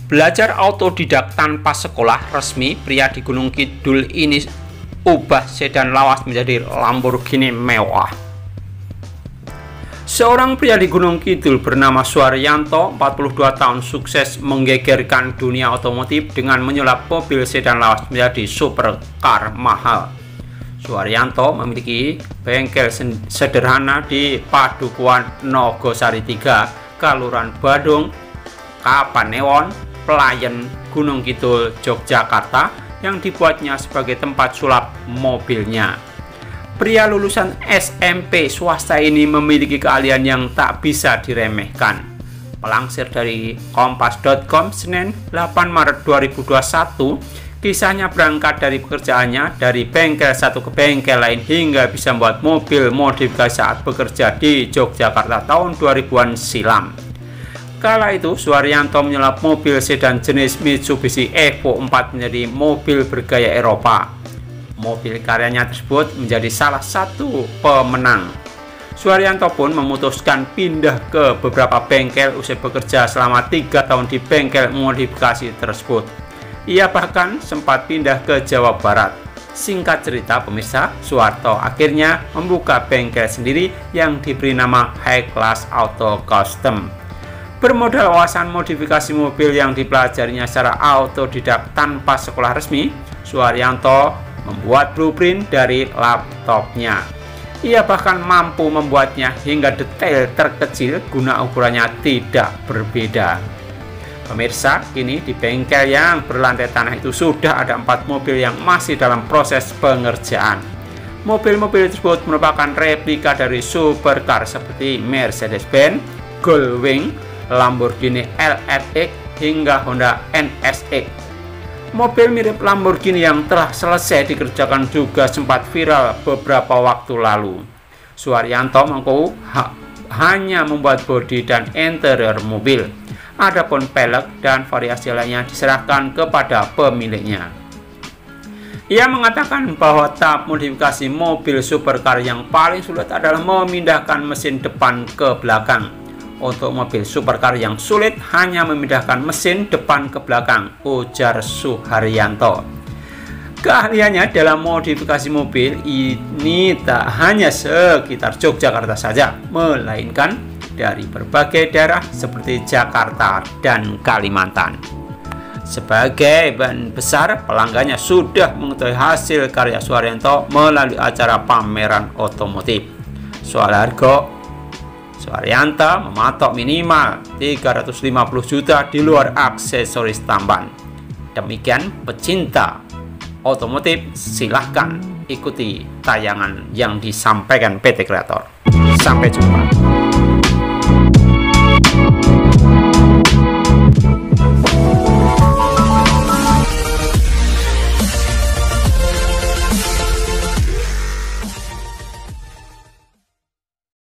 Belajar autodidak tanpa sekolah resmi, pria di Gunung Kidul ini ubah sedan lawas menjadi Lamborghini mewah. Seorang pria di Gunung Kidul bernama Suharyanto, 42 tahun, sukses menggegerkan dunia otomotif dengan menyulap mobil sedan lawas menjadi supercar mahal. Suharyanto memiliki bengkel sederhana di Padukuhan Nogosari 3, Kelurahan Badung, Kapanewon, Pelayan, Gunung Kidul, Yogyakarta, yang dibuatnya sebagai tempat sulap mobilnya. Pria lulusan SMP swasta ini memiliki keahlian yang tak bisa diremehkan. Melansir dari kompas.com Senin 8 Maret 2021, kisahnya berangkat dari pekerjaannya dari bengkel satu ke bengkel lain hingga bisa membuat mobil modifikasi saat bekerja di Yogyakarta tahun 2000-an silam. Kala itu, Suharyanto menyulap mobil sedan jenis Mitsubishi Evo 4 menjadi mobil bergaya Eropa. Mobil karyanya tersebut menjadi salah satu pemenang. Suharyanto pun memutuskan pindah ke beberapa bengkel usai bekerja selama 3 tahun di bengkel modifikasi tersebut. Ia bahkan sempat pindah ke Jawa Barat. Singkat cerita pemirsa, Suharyanto akhirnya membuka bengkel sendiri yang diberi nama High Class Auto Custom. Bermodal wawasan modifikasi mobil yang dipelajarinya secara autodidak tanpa sekolah resmi, Suharyanto membuat blueprint dari laptopnya. Ia bahkan mampu membuatnya hingga detail terkecil guna ukurannya tidak berbeda. Pemirsa, kini di bengkel yang berlantai tanah itu sudah ada 4 mobil yang masih dalam proses pengerjaan. Mobil-mobil tersebut merupakan replika dari supercar seperti Mercedes-Benz, Goldwing, Lamborghini LSX hingga Honda NSX. Mobil mirip Lamborghini yang telah selesai dikerjakan juga sempat viral beberapa waktu lalu. Suharyanto mengaku hanya membuat bodi dan interior mobil. Adapun pelek dan variasi lainnya diserahkan kepada pemiliknya. Ia mengatakan bahwa tahap modifikasi mobil supercar yang paling sulit adalah memindahkan mesin depan ke belakang. Untuk mobil supercar yang sulit hanya memindahkan mesin depan ke belakang, ujar Suharyanto. Keahliannya dalam modifikasi mobil ini tak hanya sekitar Yogyakarta saja, melainkan dari berbagai daerah seperti Jakarta dan Kalimantan. Sebagai bahan besar, pelanggannya sudah mengetahui hasil karya Suharyanto melalui acara pameran otomotif. Soal harga, Suharyanto mematok minimal 350 juta di luar aksesoris tambahan. Demikian pecinta otomotif, silahkan ikuti tayangan yang disampaikan PT Kreator. Sampai jumpa.